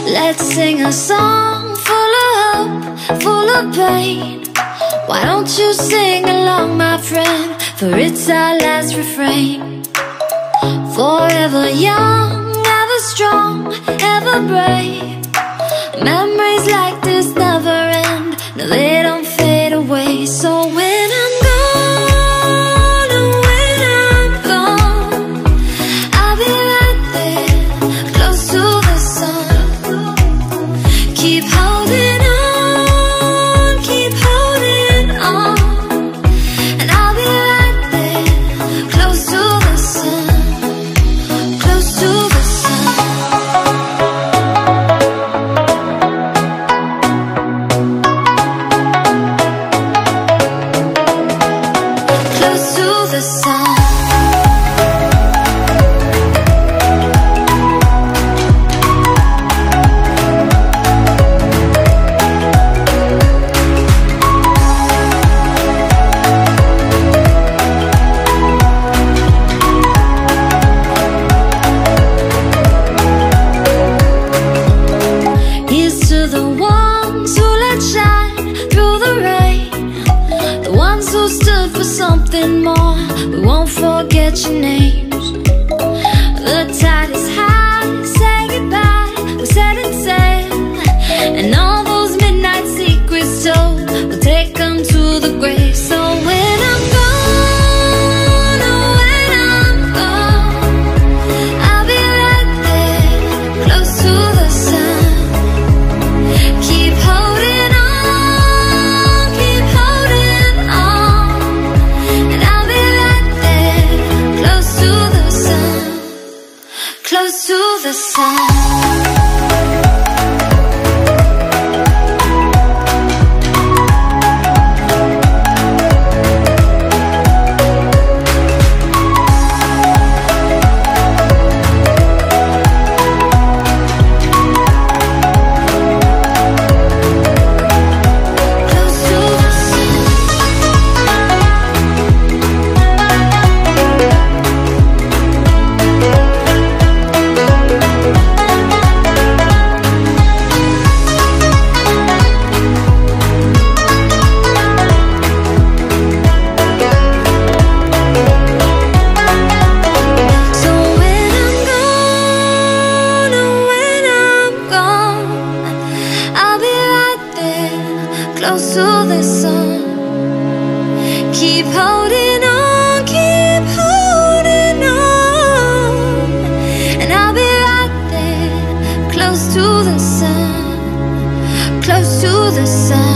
Let's sing a song full of hope, full of pain. Why don't you sing along, my friend? For it's our last refrain. Forever young, ever strong, ever brave. Memories like this never end. No, they don't fade away. So when I'm gone, and when I'm gone, I'll be right there, close to the sun. Keep holding on, keep holding on, and I'll be right there, close to the sun, close to the sun. Close to the sun. Here's to the ones who let shine through the rain, the ones who stood for something more. We won't forget your names. The tide is high, say goodbye, we set it sail, and all those midnight secrets told, we'll take them to the grave. So when I'm gone, oh when I'm gone, I'll be right there, close to the sun. Keep holding on, keep holding on, and I'll be right there, close to the sun, close to the sun. So when I'm gone, oh when I'm gone, I'll be right there, close to the sun. Keep holding on, keep holding on, and I'll be right there, close to the sun, close to the sun.